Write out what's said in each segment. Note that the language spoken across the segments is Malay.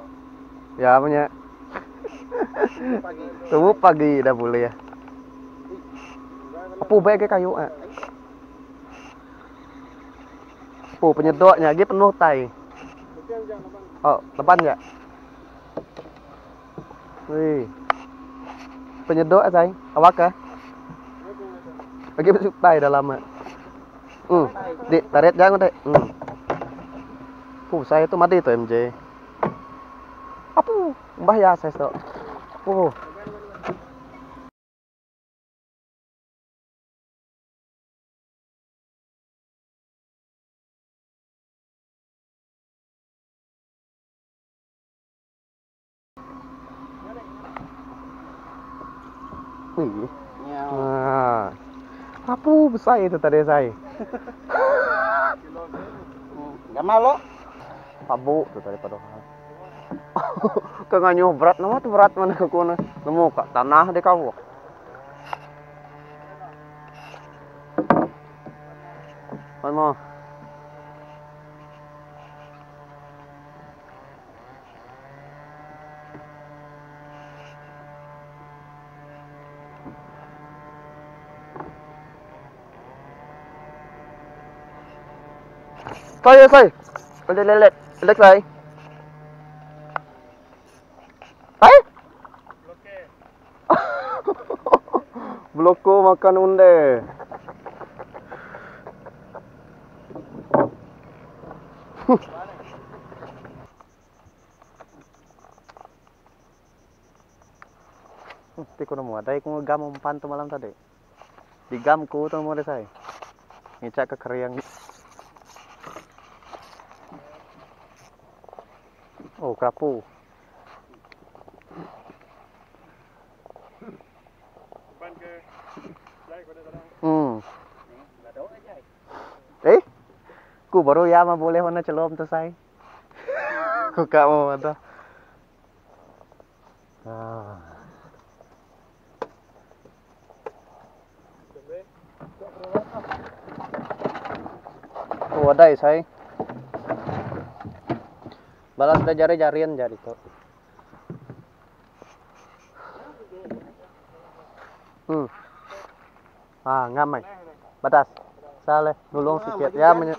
Ya punya. Tunggu pagi dah boleh ya. Apa baik ke kayu ah? Oh penyedotnya lagi penuh tai. Oh depan ya. Wih. Penyedot say. Awak kah? Lagi masuk tai dalam ah. Di tarik jangan deh. Saya tu mati tu MJ. Apa? Bahaya saya tu. Oh. Wih. Nah. Apa besar itu tadi saya? Enggak malu. Pabu tu tadi pada. Kenganyo berat nama tu berat mana ke kono. Nemu kat tanah dia kau. Mana? Saya. Lelek saya. Hai? Bloko makan unde. Ti ko na mo. Dai ko gam umpan tu malam tadi. Di gam ko tu mo saya. Ngicak ke keriang. Oh, kerapu. Ku baru ya mah boleh mana celom tu saya. Ku kak mau tu. Oh, ada saya. Balas dah jari-jarian jari tu. Ngam mai. Batas. Salah, nulung sikit ya menye.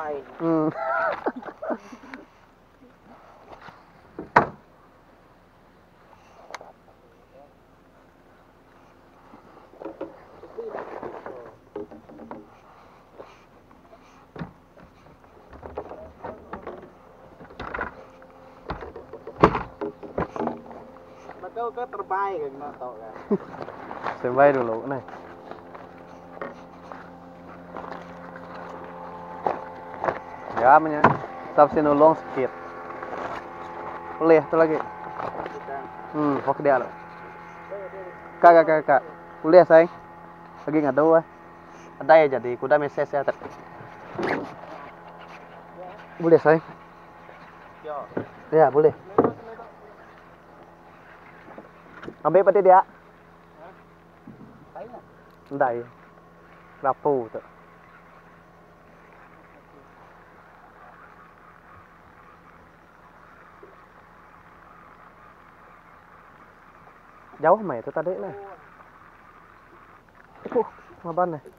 Betul ke terbaik kan tahu kan. Sampai dulu nih. Ya menye. Tapi nulung sikit. Boleh tu lagi. Fokus dia lah. Kak. Boleh sayang. Lagi ngadu ah. Ada ya jadi kuda meses ya. Boleh sayang. Ya boleh. Ambil pati dia. Ndai. Rapu tu. Jauh mày tu tadi nih. Ngaban nih.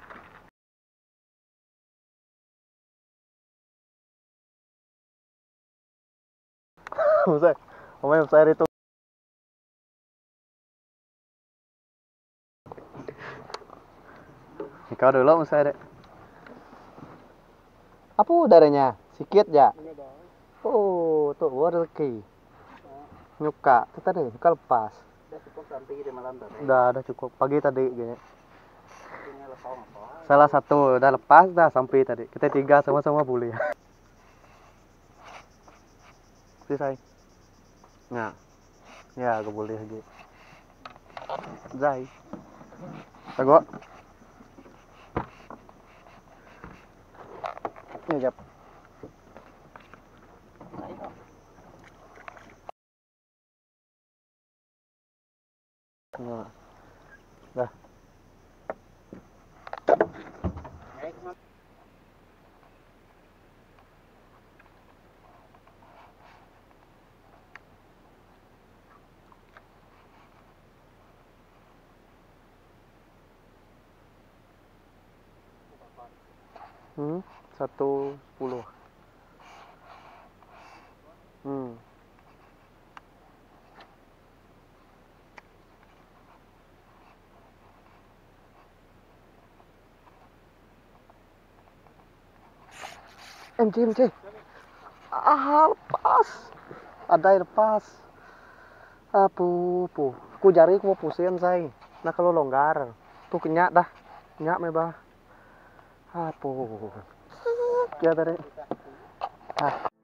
Usai. Usai itu. Kau dulu usai deh. Apa udaranya? Sikit ya? Oh, tuh rezeki. Nyuka, itu tadi, nyuka lepas. Udah cukup sampai di malam tadi. Udah cukup. Pagi tadi gini. Salah satu udah lepas dah sampai tadi. Kita tiga sama-sama boleh. Selesai. Nah. Ya, aku boleh lagi. Zai. Tengok. Ini jap. Nah. Dah. 110. MJ. Lepas. Ada yang lepas. Apu. Ku jari ku mau pusing say. Nah kalau longgar. Tuh kenyak dah. Kenyak mebah. Apu. Ya tadi.